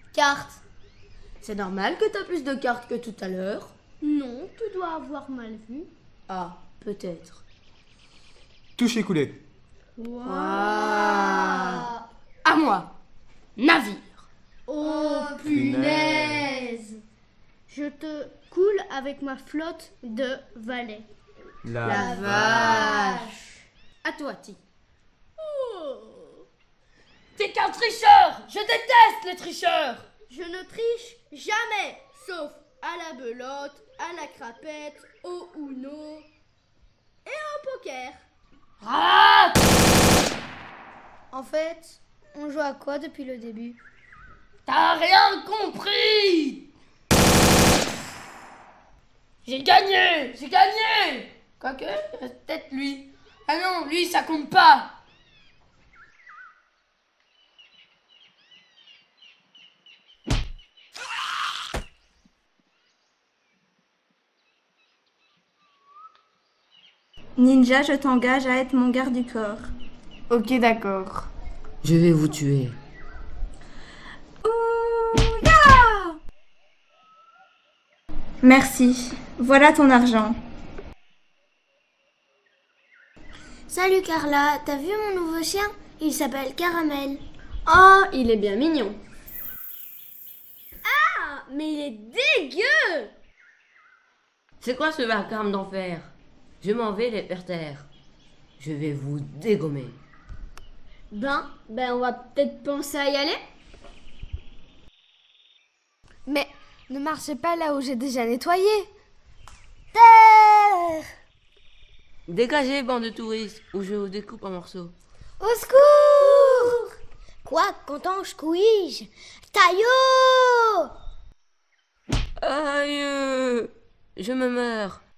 Carte. C'est normal que t'as plus de cartes que tout à l'heure. Non, tu dois avoir mal vu. Ah, peut-être. Touche écoulé. Waouh. À moi. Navire. Oh, punaise. Je te coule avec ma flotte de valets. La vache. À toi, Ti. Oh. T'es qu'un tricheur. Je déteste les tricheurs. Je ne triche jamais, sauf à la belote, à la crapette, au Uno et au poker. Rate. En fait, on joue à quoi depuis le début? T'as rien compris. J'ai gagné. Quoique, il reste peut-être lui. Ah non, lui, ça compte pas. Ninja, je t'engage à être mon garde du corps. Ok, d'accord. Je vais vous tuer. Ouya! Merci. Voilà ton argent. Salut Carla, t'as vu mon nouveau chien? Il s'appelle Caramel. Oh, il est bien mignon. Ah, mais il est dégueu. C'est quoi ce vacarme d'enfer? Je m'en vais les faire taire. Je vais vous dégommer. Ben, on va peut-être penser à y aller. Mais ne marchez pas là où j'ai déjà nettoyé. Terre! Dégagez, bande de touristes, ou je vous découpe en morceaux. Au secours! Quoi, content, je couige? Taillot! Aïe! Je me meurs.